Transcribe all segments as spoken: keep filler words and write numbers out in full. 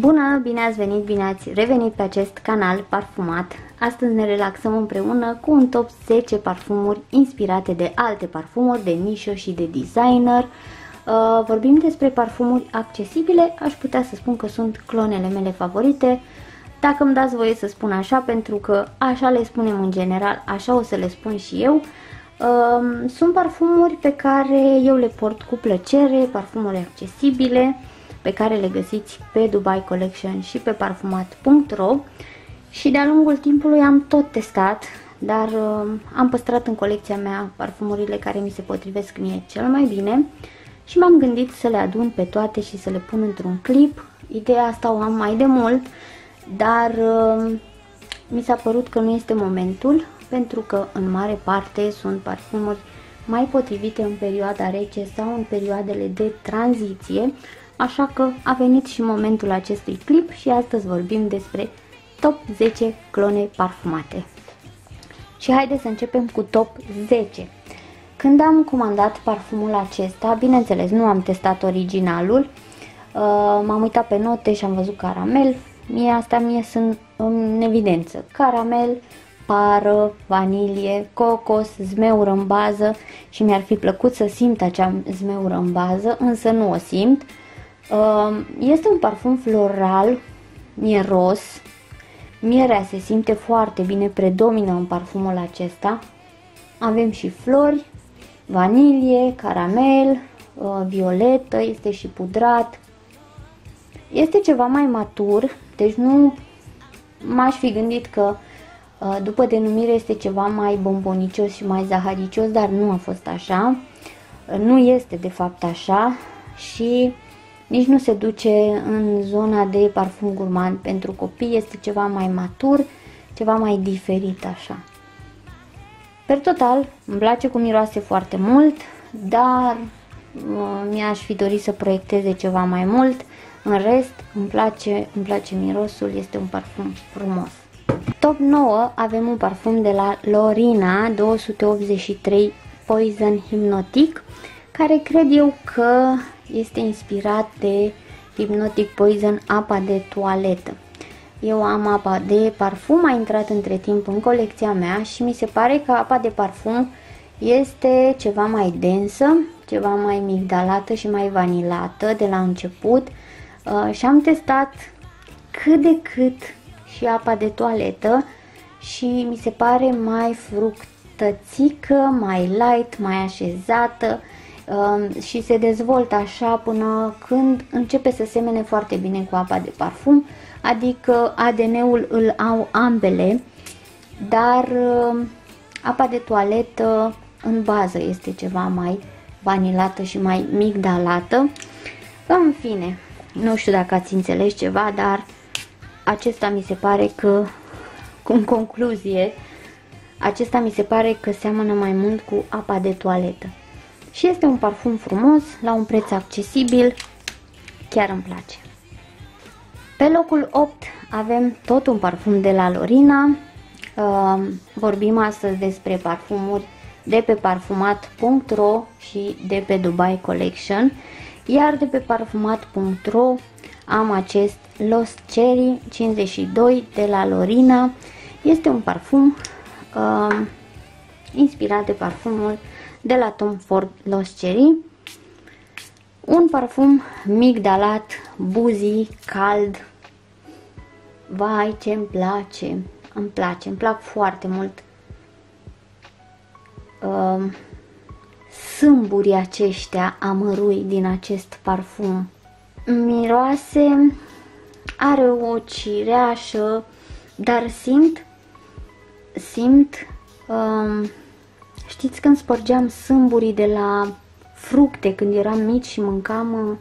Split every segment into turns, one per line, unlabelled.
Bună, bine ați venit, bine ați revenit pe acest canal parfumat. Astăzi ne relaxăm împreună cu un top zece parfumuri inspirate de alte parfumuri de nișă și de designer. Uh, vorbim despre parfumuri accesibile, aș putea să spun că sunt clonele mele favorite. Dacă îmi dați voie să spun așa, pentru că așa le spunem în general, așa o să le spun și eu. Uh, sunt parfumuri pe care eu le port cu plăcere, parfumuri accesibile, pe care le găsiți pe Dubai Collection și pe parfumat punct ro, și de-a lungul timpului am tot testat, dar uh, am păstrat în colecția mea parfumurile care mi se potrivesc mie cel mai bine și m-am gândit să le adun pe toate și să le pun într-un clip. Ideea asta o am mai de mult, dar uh, mi s-a părut că nu este momentul, pentru că în mare parte sunt parfumuri mai potrivite în perioada rece sau în perioadele de tranziție. Așa că a venit și momentul acestui clip și astăzi vorbim despre top zece clone parfumate. Și haideți să începem cu top zece. Când am comandat parfumul acesta, bineînțeles nu am testat originalul, m-am uitat pe note și am văzut caramel. Mie asta mie sunt în evidență: caramel, pară, vanilie, cocos, zmeură în bază, și mi-ar fi plăcut să simt acea zmeură în bază, însă nu o simt. Este un parfum floral, mieros, mierea se simte foarte bine, predomină în parfumul acesta. Avem și flori, vanilie, caramel, violetă, este și pudrat. Este ceva mai matur, deci nu m-aș fi gândit că după denumire este ceva mai bombonicios și mai zaharicios, dar nu a fost așa. Nu este de fapt așa și nici nu se duce în zona de parfum gurmand pentru copii, este ceva mai matur, ceva mai diferit așa. Per total, îmi place cum miroase foarte mult, dar mi-aș fi dorit să proiecteze ceva mai mult. În rest, îmi place, îmi place mirosul, este un parfum frumos. Top nouă avem un parfum de la Lorina două sute optzeci și trei Poison Hypnotic, care cred eu că este inspirat de Hypnotic Poison, apa de toaletă. Eu am apa de parfum, a intrat între timp în colecția mea și mi se pare că apa de parfum este ceva mai densă, ceva mai migdalată și mai vanilată de la început. Uh, și am testat cât de cât și apa de toaletă și mi se pare mai fructățică, mai light, mai așezată. Uh, și se dezvoltă așa până când începe să semene foarte bine cu apa de parfum, adică A D N-ul îl au ambele, dar uh, apa de toaletă în bază este ceva mai vanilată și mai migdalată. În fine, nu știu dacă ați înțeles ceva, dar acesta mi se pare că, în concluzie, acesta mi se pare că seamănă mai mult cu apa de toaletă. Și este un parfum frumos, la un preț accesibil, chiar îmi place. Pe locul opt avem tot un parfum de la Lorina. Uh, vorbim astăzi despre parfumuri de pe parfumat punct ro și de pe Dubai Collection. Iar de pe parfumat punct ro am acest Lost Cherry cincizeci și doi de la Lorina. Este un parfum uh, inspirat de parfumul de la Tom Ford Lost Cherry. Un parfum migdalat, boozy, cald. Vai, ce îmi place! Îmi place, îmi plac foarte mult uh, sâmburii aceștia amărui din acest parfum. Miroase, are o cireașă, dar simt, simt, uh, știți când spărgeam sâmburii de la fructe când eram mici și mâncam,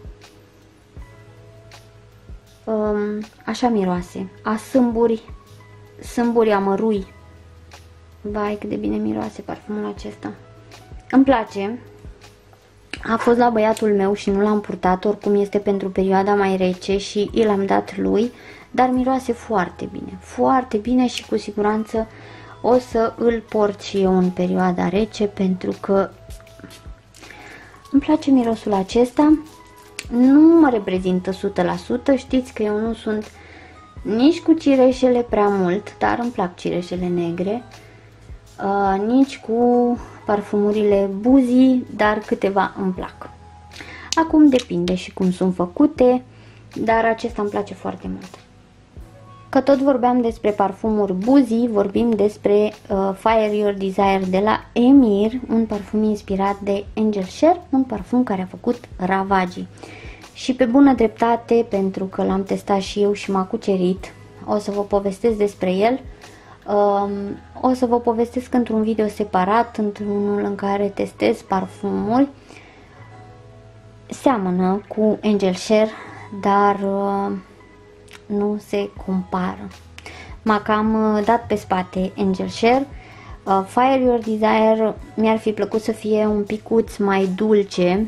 uh, așa miroase, a sâmburi, sâmburi amărui. Vai, cât de bine miroase parfumul acesta. Îmi place. A fost la băiatul meu și nu l-am purtat, oricum este pentru perioada mai rece și i l-am dat lui, dar miroase foarte bine, foarte bine și cu siguranță o să îl port și eu în perioada rece, pentru că îmi place mirosul acesta. nu mă reprezintă o sută la sută, știți că eu nu sunt nici cu cireșele prea mult, dar îmi plac cireșele negre, uh, nici cu parfumurile Boozy, dar câteva îmi plac. Acum depinde și cum sunt făcute, dar acesta îmi place foarte mult. Că tot vorbeam despre parfumuri Boozy, vorbim despre uh, Fire Your Desire de la Emir, un parfum inspirat de Angel Share, un parfum care a făcut ravagii. Și pe bună dreptate, pentru că l-am testat și eu și m-a cucerit, o să vă povestesc despre el. Uh, o să vă povestesc într-un video separat, într-unul în care testez parfumuri. Seamănă cu Angel Share, dar uh, nu se compară. M-a cam dat pe spate Angel Share. uh, Fire Your Desire mi-ar fi plăcut să fie un picuț mai dulce.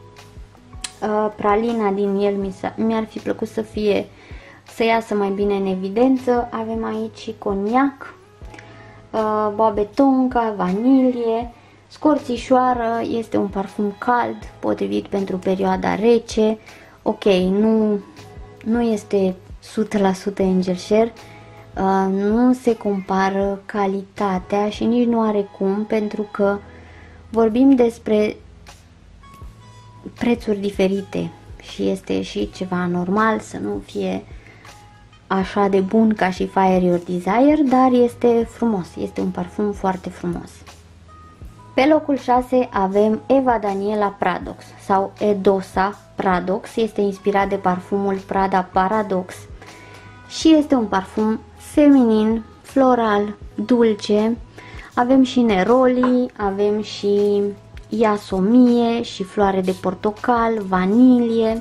uh, Pralina din el mi-ar fi plăcut să fie să iasă mai bine în evidență. Avem aici coniac, uh, boabe tonka, vanilie, scorțișoară. Este un parfum cald, potrivit pentru perioada rece. Ok, nu, nu este o sută la sută Angel Share, uh, nu se compară calitatea și nici nu are cum, pentru că vorbim despre prețuri diferite și este și ceva normal să nu fie așa de bun ca și Fire Your Desire, dar este frumos, este un parfum foarte frumos. Pe locul șase avem Eva Daniela Paradox sau Edosa Paradox, este inspirat de parfumul Prada Paradox și este un parfum feminin, floral, dulce. Avem și neroli, avem și iasomie și floare de portocal, vanilie.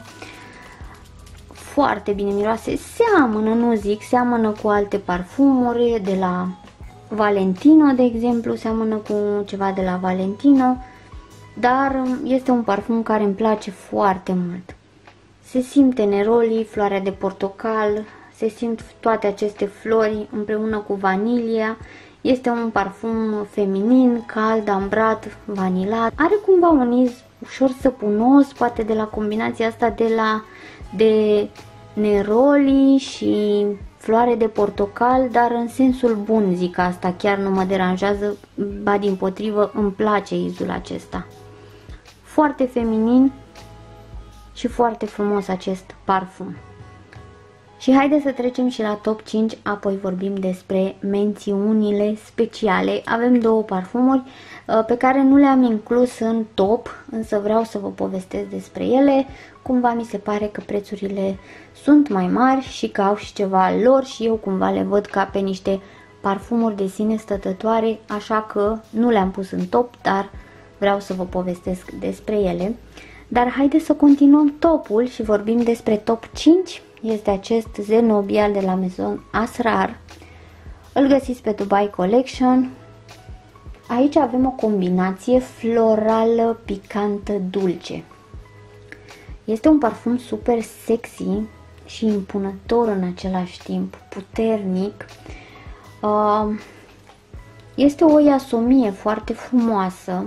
Foarte bine miroase, seamănă, nu zic, seamănă cu alte parfumuri de la Valentino, de exemplu, seamănă cu ceva de la Valentino, dar este un parfum care îmi place foarte mult. Se simte nerolii, floarea de portocal, se simt toate aceste flori împreună cu vanilia. Este un parfum feminin, cald, ambrat, vanilat. Are cumva un iz ușor săpunos, poate de la combinația asta de la de neroli și floare de portocal, dar în sensul bun zic asta, chiar nu mă deranjează, ba dimpotrivă îmi place izul acesta. Foarte feminin și foarte frumos acest parfum. Și haideți să trecem și la top cinci, apoi vorbim despre mențiunile speciale. Avem două parfumuri pe care nu le-am inclus în top, însă vreau să vă povestesc despre ele. Cumva mi se pare că prețurile sunt mai mari și că au și ceva lor și eu cumva le văd ca pe niște parfumuri de sine stătătoare, așa că nu le-am pus în top, dar vreau să vă povestesc despre ele. Dar haideți să continuăm topul și vorbim despre top cinci. Este acest Zenobia de la Maison Asrar. Îl găsiți pe Dubai Collection. Aici avem o combinație florală, picantă, dulce. Este un parfum super sexy și impunător în același timp, puternic. Este o iasomie foarte frumoasă,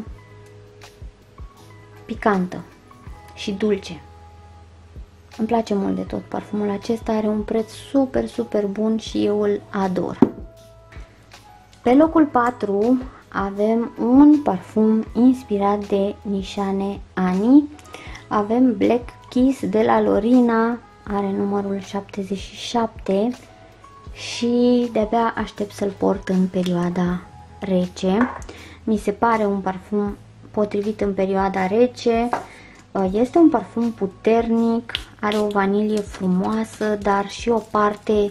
picantă și dulce. Îmi place mult de tot parfumul acesta, are un preț super, super bun și eu îl ador. Pe locul patru avem un parfum inspirat de Nishane Ani. Avem Black Kiss de la Lorina, are numărul șaptezeci și șapte și de-abia aștept să-l port în perioada rece. Mi se pare un parfum potrivit în perioada rece. Este un parfum puternic, are o vanilie frumoasă, dar și o parte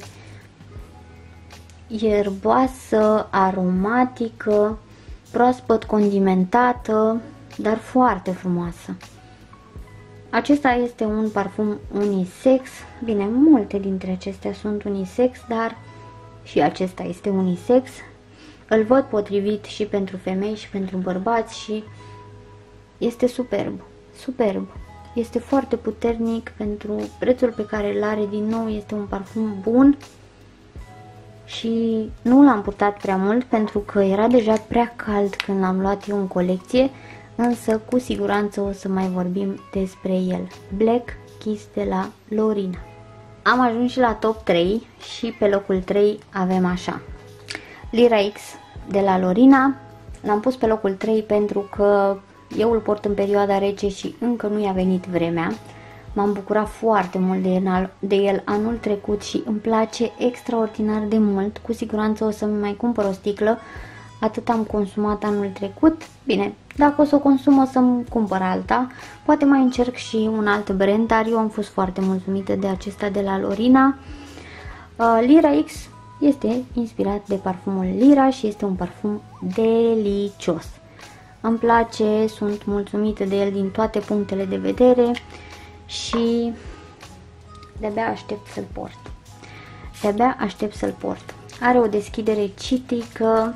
ierboasă, aromatică, proaspăt condimentată, dar foarte frumoasă. Acesta este un parfum unisex, bine, multe dintre acestea sunt unisex, dar și acesta este unisex. Îl văd potrivit și pentru femei și pentru bărbați și este superb, superb. Este foarte puternic pentru prețul pe care îl are, din nou este un parfum bun și nu l-am purtat prea mult pentru că era deja prea cald când l-am luat eu în colecție, însă cu siguranță o să mai vorbim despre el. Black Kiss de la Lorina. Am ajuns și la top trei și pe locul trei avem așa: Lyra X de la Lorina. L-am pus pe locul trei pentru că eu îl port în perioada rece și încă nu i-a venit vremea. M-am bucurat foarte mult de el, de el anul trecut și îmi place extraordinar de mult. Cu siguranță o să-mi mai cumpăr o sticlă. Atât am consumat anul trecut. Bine, dacă o să o consum o să-mi cumpăr alta. Poate mai încerc și un alt brand, dar eu am fost foarte mulțumită de acesta de la Lorina. Uh, Lyra X este inspirat de parfumul Lyra și este un parfum delicios. Îmi place, sunt mulțumită de el din toate punctele de vedere și de-abia aștept să-l port. De-abia aștept să-l port. Are o deschidere citrică.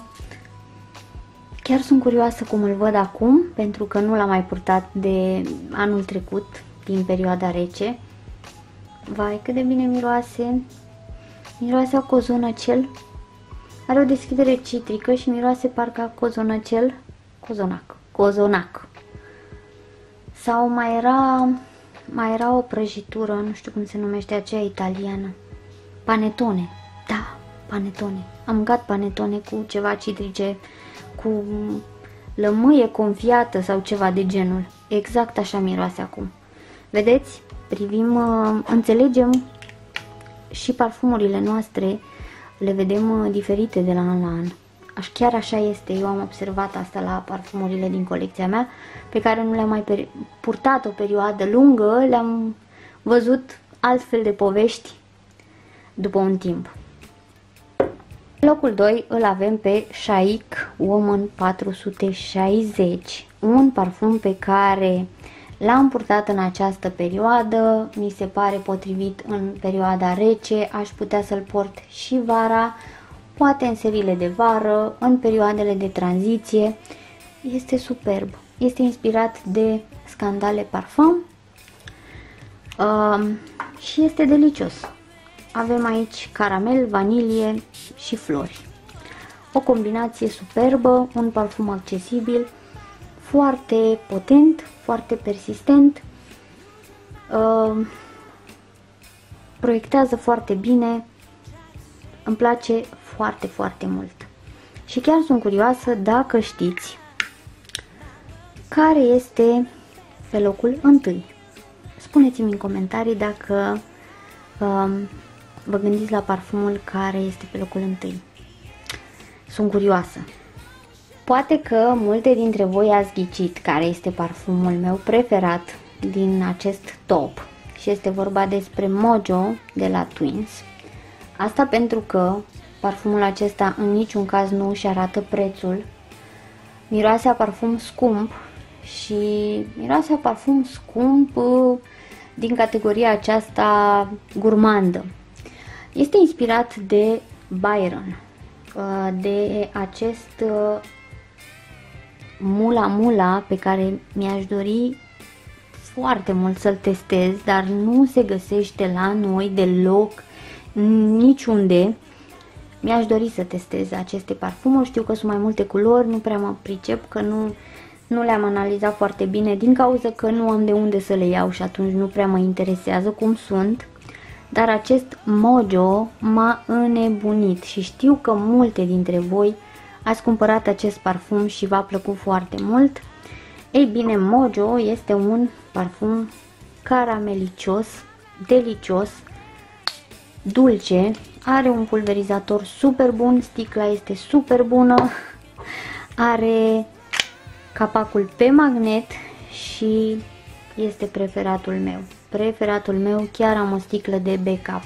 Chiar sunt curioasă cum îl văd acum, pentru că nu l-am mai purtat de anul trecut, din perioada rece. Vai, cât de bine miroase. Miroase a cozonăcel. Are o deschidere citrică și miroase parcă a cozonăcel. Cozonac. Cozonac. Sau mai era, mai era o prăjitură, nu știu cum se numește, aceea italiană. Panetone. Da, panetone. Am mâncat panetone cu ceva citrice, cu lămâie confiată sau ceva de genul. Exact așa miroase acum. Vedeți? Privim, înțelegem și parfumurile noastre, le vedem diferite de la an la an. Aș, chiar așa este, eu am observat asta la parfumurile din colecția mea, pe care nu le-am mai purtat o perioadă lungă, le-am văzut altfel de povești după un timp. Locul doi îl avem pe Chic Woman patru sute șaizeci, un parfum pe care l-am purtat în această perioadă, mi se pare potrivit în perioada rece, aș putea să-l port și vara, poate în seriile de vară, în perioadele de tranziție. Este superb, este inspirat de Scandale Parfum uh, și este delicios. Avem aici caramel, vanilie și flori. O combinație superbă, un parfum accesibil, foarte potent, foarte persistent, uh, proiectează foarte bine, îmi place foarte, foarte mult. Și chiar sunt curioasă dacă știți care este pe locul întâi. Spuneți-mi în comentarii dacă uh, vă gândiți la parfumul care este pe locul întâi. Sunt curioasă. Poate că multe dintre voi ați ghicit care este parfumul meu preferat din acest top și este vorba despre Mojo de la Twins. Asta pentru că parfumul acesta în niciun caz nu își arată prețul. Miroase a parfum scump și miroase a parfum scump din categoria aceasta gurmandă. Este inspirat de Byron, de acest Mula Mula pe care mi-aș dori foarte mult să-l testez, dar nu se găsește la noi deloc, niciunde. Mi-aș dori să testez aceste parfumuri, știu că sunt mai multe culori, nu prea mă pricep, că nu, nu le-am analizat foarte bine din cauza că nu am de unde să le iau și atunci nu prea mă interesează cum sunt. Dar acest Mojo m-a înnebunit și știu că multe dintre voi ați cumpărat acest parfum și v-a plăcut foarte mult. Ei bine, Mojo este un parfum caramelicios, delicios, dulce, are un pulverizator super bun, sticla este super bună, are capacul pe magnet și este preferatul meu. Preferatul meu, chiar am o sticlă de backup.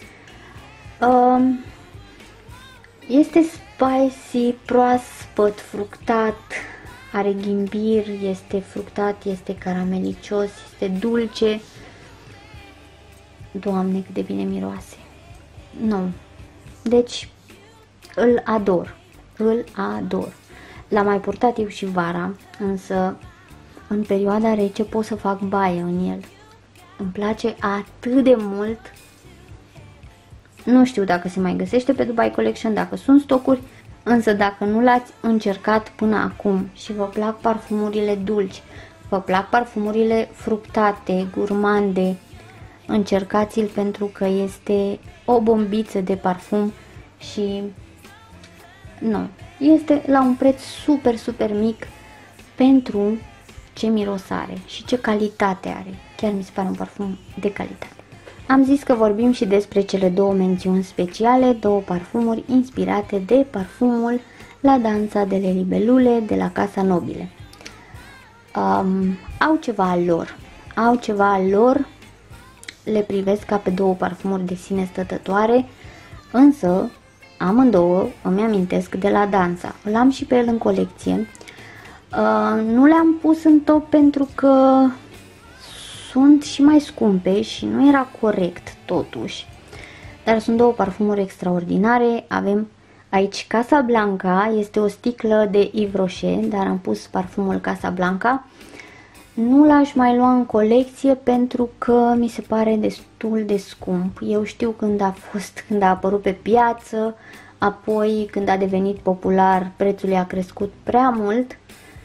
Um, este spicy, proaspăt, fructat, are ghimbir, este fructat, este caramelicios, este dulce. Doamne, cât de bine miroase. Nu. Deci, îl ador. Îl ador. L-am mai purtat eu și vara, însă în perioada rece pot să fac baie în el. Îmi place atât de mult. Nu știu dacă se mai găsește pe Dubai Collection, dacă sunt stocuri, Însă dacă nu l-ați încercat până acum și vă plac parfumurile dulci, vă plac parfumurile fructate, gurmande, încercați-l pentru că este o bombiță de parfum și nu, este la un preț super, super mic pentru ce miros are și ce calitate are. Chiar mi se pare un parfum de calitate. Am zis că vorbim și despre cele două mențiuni speciale, două parfumuri inspirate de parfumul La Danza delle Libellule de la Casa Nobile. Um, au ceva al lor, au ceva al lor, le privesc ca pe două parfumuri de sine stătătoare, însă amândouă îmi amintesc de La Danza. Îl am și pe el în colecție. Uh, nu le-am pus în top pentru că sunt și mai scumpe și nu era corect totuși. Dar sunt două parfumuri extraordinare. Avem aici Casablanca, este o sticlă de Yves Rocher, dar am pus parfumul Casablanca. Nu l-aș mai lua în colecție pentru că mi se pare destul de scump. Eu știu când a fost, când a apărut pe piață, apoi când a devenit popular, prețul a crescut prea mult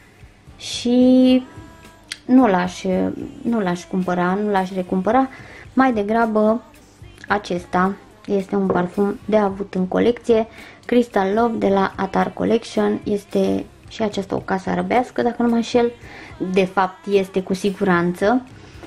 și nu l-aș nu l-aș cumpăra, nu l-aș recumpăra. Mai degrabă acesta este un parfum de avut în colecție, Crystal Love de la Attar Collection. Este și aceasta o casă arabească, dacă nu mă înșel, de fapt este cu siguranță.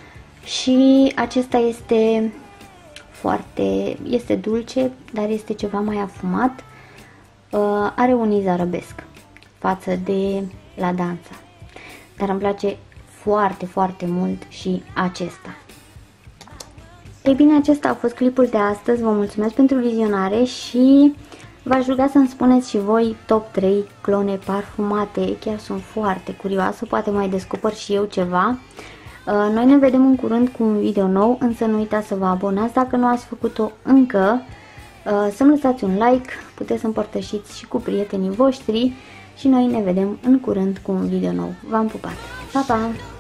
Și acesta este foarte, este dulce, dar este ceva mai afumat. Uh, are un iz arabesc față de La Danza, dar îmi place foarte, foarte mult și acesta. Ei bine, acesta a fost clipul de astăzi. Vă mulțumesc pentru vizionare și v-aș ruga să-mi spuneți și voi top trei clone parfumate. Chiar sunt foarte curioasă, poate mai descoper și eu ceva. Noi ne vedem în curând cu un video nou, însă nu uitați să vă abonați dacă nu ați făcut-o încă, să-mi lăsați un like, puteți să împărtășiți și cu prietenii voștri și noi ne vedem în curând cu un video nou. V-am pupat! Pa, pa!